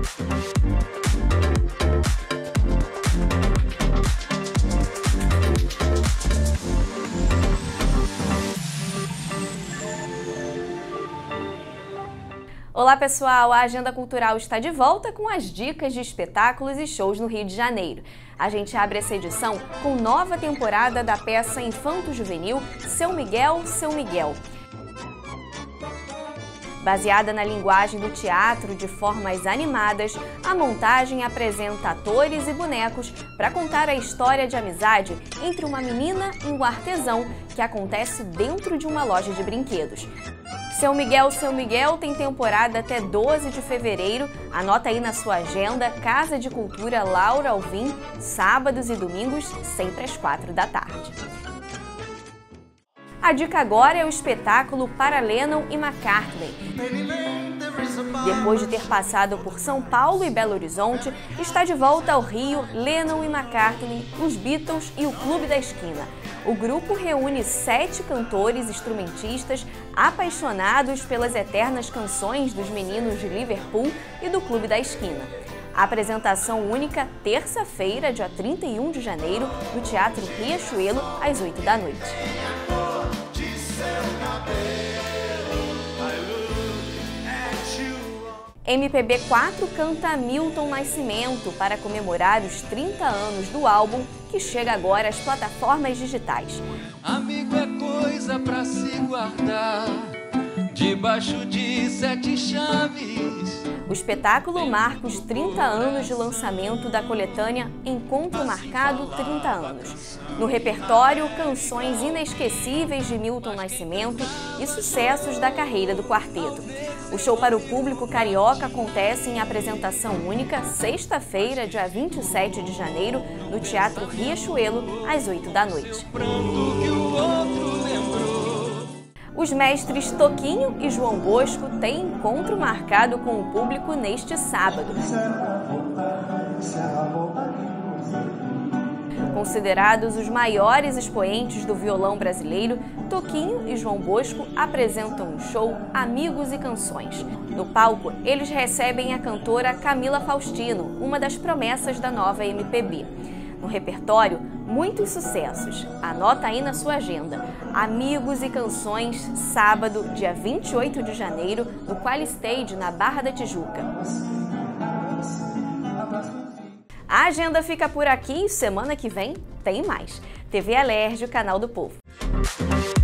Olá pessoal, a Agenda Cultural está de volta com as dicas de espetáculos e shows no Rio de Janeiro. A gente abre essa edição com nova temporada da peça infanto-juvenil Seu Miguel, Seu Miguel. Baseada na linguagem do teatro de formas animadas, a montagem apresenta atores e bonecos para contar a história de amizade entre uma menina e um artesão que acontece dentro de uma loja de brinquedos. Seu Miguel tem temporada até 12 de fevereiro. Anota aí na sua agenda, Casa de Cultura Laura Alvim, sábados e domingos, sempre às 4 da tarde. A dica agora é o espetáculo Para Lennon e McCartney. Depois de ter passado por São Paulo e Belo Horizonte, está de volta ao Rio Lennon e McCartney, os Beatles e o Clube da Esquina. O grupo reúne 7 cantores instrumentistas apaixonados pelas eternas canções dos meninos de Liverpool e do Clube da Esquina. A apresentação única, terça-feira, dia 31 de janeiro, no Teatro Riachuelo, às 8 da noite. MPB4 canta Milton Nascimento para comemorar os 30 anos do álbum, que chega agora às plataformas digitais. Amigo é coisa pra se guardar debaixo de 7 chaves. O espetáculo marca os 30 anos de lançamento da coletânea Encontro Marcado 30 anos. No repertório, canções inesquecíveis de Milton Nascimento e sucessos da carreira do quarteto. O show para o público carioca acontece em apresentação única, sexta-feira, dia 27 de janeiro, no Teatro Riachuelo, às 8 da noite. Os mestres Toquinho e João Bosco têm encontro marcado com o público neste sábado. Considerados os maiores expoentes do violão brasileiro, Toquinho e João Bosco apresentam um show Amigos e Canções. No palco, eles recebem a cantora Camila Faustino, uma das promessas da nova MPB. No repertório, muitos sucessos. Anota aí na sua agenda. Amigos e Canções, sábado, dia 28 de janeiro, no Qualistage, na Barra da Tijuca. A agenda fica por aqui e semana que vem tem mais. TV Alerj, o canal do povo.